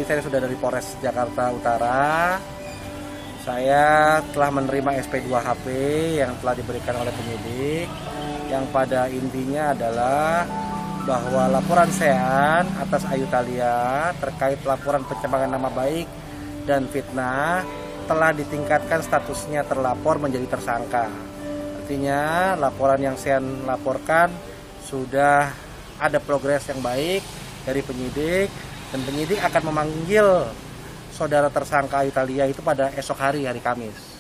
ini saya sudah dari Polres Jakarta Utara. Saya telah menerima SP2HP yang telah diberikan oleh penyidik, yang pada intinya adalah bahwa laporan Sean atas Ayu Thalia terkait laporan pencemaran nama baik dan fitnah telah ditingkatkan statusnya terlapor menjadi tersangka. Artinya laporan yang Sean laporkan sudah ada progres yang baik dari penyidik, dan penyidik akan memanggil saudara tersangka Ayu Thalia itu pada esok hari Kamis.